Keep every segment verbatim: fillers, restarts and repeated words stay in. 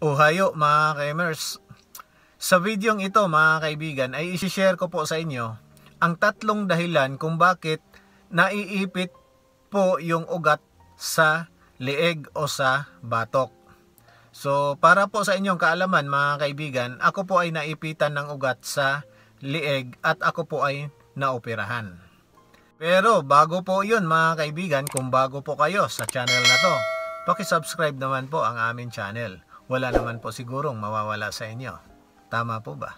Ohayo mga kaimers. Sa videong ito mga kaibigan ay isi-share ko po sa inyo ang tatlong dahilan kung bakit naiipit po yung ugat sa leeg o sa batok. So para po sa inyong kaalaman mga kaibigan, ako po ay naipitan ng ugat sa leeg at ako po ay naoperahan. Pero bago po yun mga kaibigan, kung bago po kayo sa channel na to, paki-subscribe naman po ang aming channel. Wala naman po sigurong mawawala sa inyo. Tama po ba?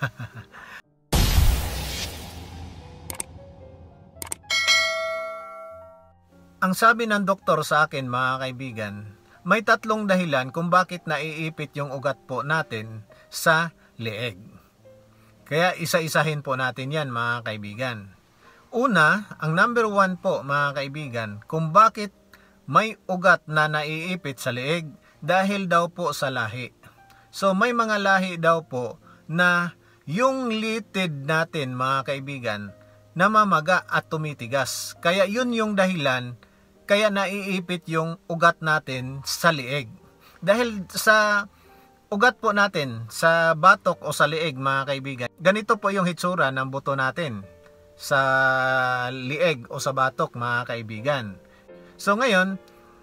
Ang sabi ng doktor sa akin mga kaibigan, may tatlong dahilan kung bakit naiipit yung ugat po natin sa leeg. Kaya isa-isahin po natin yan mga kaibigan. Una, ang number one po mga kaibigan, kung bakit may ugat na naiipit sa leeg, dahil daw po sa lahi. So may mga lahi daw po na yung litid natin mga kaibigan namamaga at tumitigas. Kaya yun yung dahilan kaya naiipit yung ugat natin sa leeg. Dahil sa ugat po natin sa batok o sa leeg mga kaibigan, ganito po yung hitsura ng buto natin sa leeg o sa batok mga kaibigan. So ngayon,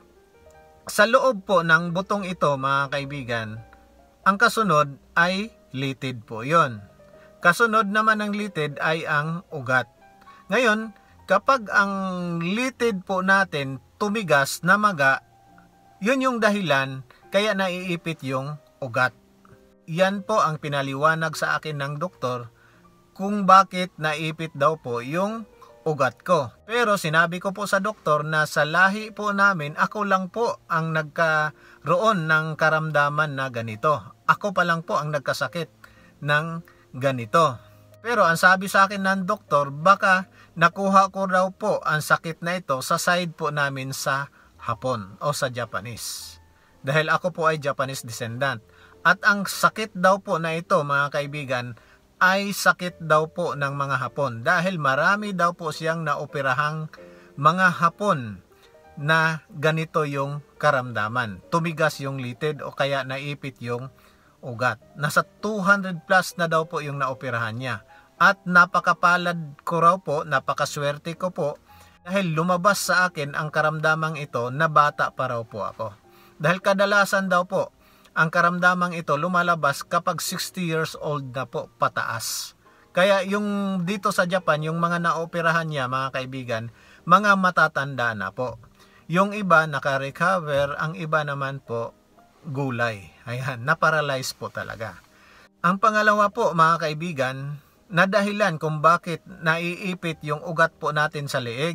sa loob po ng butong ito mga kaibigan, ang kasunod ay litid po yon. Kasunod naman ng litid ay ang ugat. Ngayon, kapag ang litid po natin tumigas na maga, yun yung dahilan kaya naiipit yung ugat. Yan po ang pinaliwanag sa akin ng doktor kung bakit naipit daw po yung ugat ko. Pero sinabi ko po sa doktor na sa lahi po namin, ako lang po ang nagkaroon ng karamdaman na ganito. Ako pa lang po ang nagkasakit ng ganito. Pero ang sabi sa akin ng doktor, baka nakuha ko daw po ang sakit na ito sa side po namin sa Hapon o sa Japanese. Dahil ako po ay Japanese descendant. At ang sakit daw po na ito mga kaibigan, ay sakit daw po ng mga Hapon dahil marami daw po siyang naoperahang mga Hapon na ganito yung karamdaman. Tumigas yung litid o kaya naipit yung ugat. Nasa two hundred plus na daw po yung naoperahan niya. At napakapalad ko raw po, napakaswerte ko po dahil lumabas sa akin ang karamdamang ito na bata pa raw po ako. Dahil kadalasan daw po, ang karamdamang ito lumalabas kapag sixty years old na po pataas. Kaya yung dito sa Japan, yung mga naoperahan niya mga kaibigan, mga matatanda na po. Yung iba naka-recover, ang iba naman po gulay. Ayan, na-paralyze po talaga. Ang pangalawa po mga kaibigan, na dahilan kung bakit naiipit yung ugat po natin sa leeg,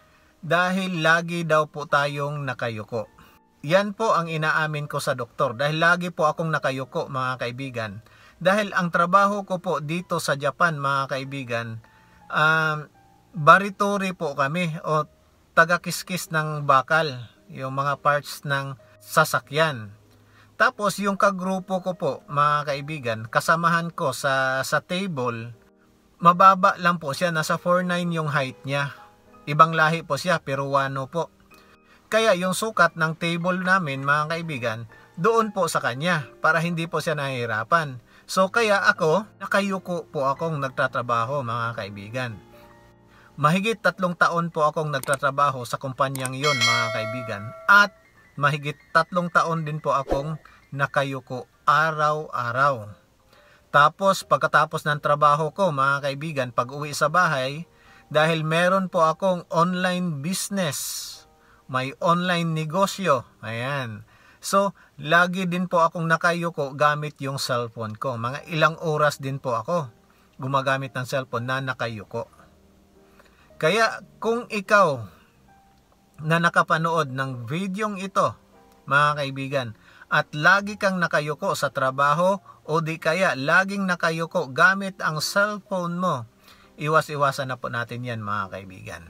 dahil lagi daw po tayong nakayuko. Yan po ang inaamin ko sa doktor dahil lagi po akong nakayuko mga kaibigan. Dahil ang trabaho ko po dito sa Japan mga kaibigan, um, baritori po kami o taga-kiskis ng bakal, yung mga parts ng sasakyan. Tapos yung kagrupo ko po mga kaibigan, kasamahan ko sa, sa table, mababa lang po siya, nasa four nine yung height niya. Ibang lahi po siya, Peruano po. Kaya yung sukat ng table namin mga kaibigan, doon po sa kanya para hindi po siya nahihirapan. So kaya ako, nakayuko po akong nagtatrabaho mga kaibigan. Mahigit tatlong taon po akong nagtatrabaho sa kumpanyang yon mga kaibigan. At mahigit tatlong taon din po akong nakayuko araw-araw. Tapos pagkatapos ng trabaho ko mga kaibigan, pag uwi sa bahay, dahil meron po akong online business, may online negosyo. Ayan. So, lagi din po akong nakayuko gamit yung cellphone ko. Mga ilang oras din po ako gumagamit ng cellphone na nakayuko. Kaya kung ikaw na nakapanood ng videong ito, mga kaibigan, at lagi kang nakayuko sa trabaho o di kaya laging nakayuko gamit ang cellphone mo, iwas-iwasan na po natin yan mga kaibigan,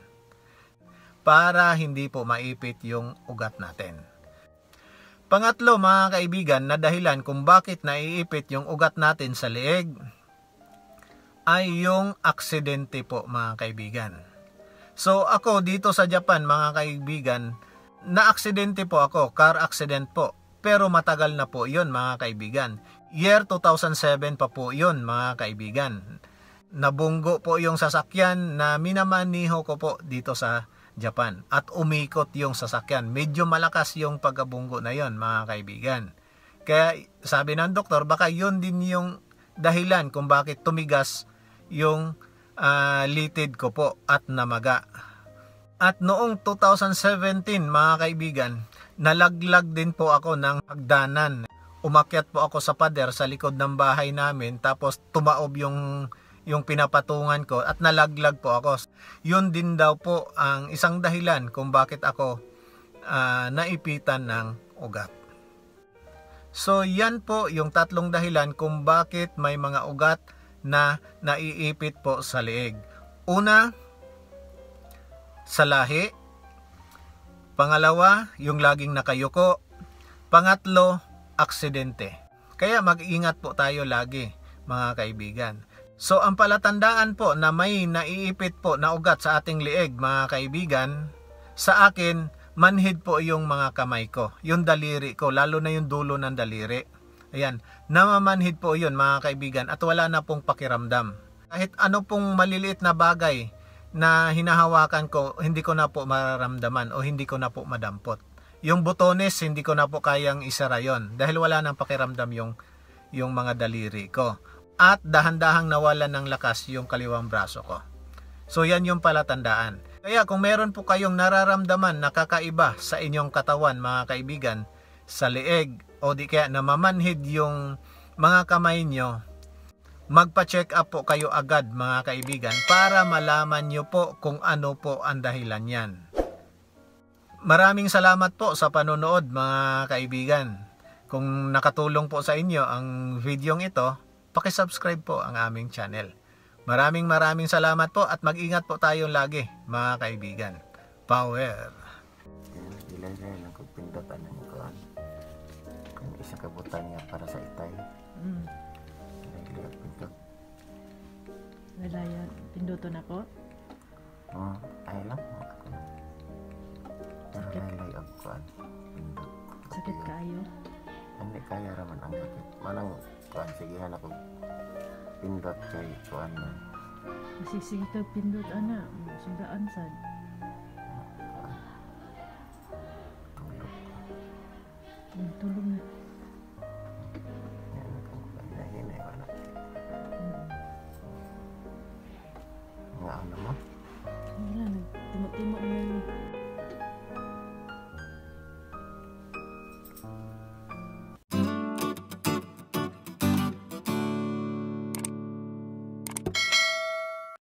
para hindi po maipit yung ugat natin. Pangatlo mga kaibigan na dahilan kung bakit naiipit yung ugat natin sa leeg ay yung aksidente po mga kaibigan. So ako dito sa Japan mga kaibigan, na aksidente po ako, car accident po. pero matagal na po yun mga kaibigan. Year two thousand seven pa po yun mga kaibigan. Nabunggo po yung sasakyan na minamaniho ko po dito sa Japan at umikot yung sasakyan. Medyo malakas yung pagkabunggo na yon mga kaibigan. Kaya sabi ng doktor, baka yun din yung dahilan kung bakit tumigas yung uh, litid ko po at namaga. At noong two thousand seventeen mga kaibigan, nalaglag din po ako ng hagdanan. Umakyat po ako sa pader sa likod ng bahay namin, tapos tumaob yung yung pinapatungan ko at nalaglag po ako. Yun din daw po ang isang dahilan kung bakit ako uh, naipitan ng ugat. So yan po yung tatlong dahilan kung bakit may mga ugat na naiipit po sa leeg. Una, sa lahi. Pangalawa, yung laging nakayuko. Pangatlo, aksidente. Kaya mag-ingat po tayo lagi mga kaibigan. So ang palatandaan po na may naiipit po na ugat sa ating leeg mga kaibigan, sa akin manhid po yung mga kamay ko, yung daliri ko, lalo na yung dulo ng daliri. Ayan, namamanhid po yun mga kaibigan at wala na pong pakiramdam. Kahit ano pong maliliit na bagay na hinahawakan ko, hindi ko na po mararamdaman o hindi ko na po madampot. Yung butones, hindi ko na po kayang isara yon dahil wala nang pakiramdam yung, yung mga daliri ko. At dahan-dahang nawalan ng lakas yung kaliwang braso ko. So yan yung palatandaan. Kaya kung meron po kayong nararamdaman na kakaiba sa inyong katawan mga kaibigan, sa leeg o di kaya namamanhid yung mga kamay nyo, magpa-check up po kayo agad mga kaibigan para malaman nyo po kung ano po ang dahilan yan. Maraming salamat po sa panonood mga kaibigan. Kung nakatulong po sa inyo ang videong ito, paki-subscribe po ang aming channel. Maraming maraming salamat po at mag-ingat po tayong lagi mga kaibigan. Power! Ilay-ilay lang kung pindutan ng kuhan. Kung isa kabutan niya para sa itay. Mm. Ilay-ilay ang pindot. Wala yan. Pinduton ako. Oh, ay lang. Ako na. Pero Sakit. ilay ang kuhan. Pindot. Sakit kayo. Hindi kaya raman ang sakit. Manang kuhan. Sigihan ako. Pindot kay kuhan na. Masisige ka pindot, ana. Sudaan sad. Tulog. Mm, tulog na. Yan ang hinahinay ko na. Mm. Nga ano mo? Wala, nagtimo-timo na yun.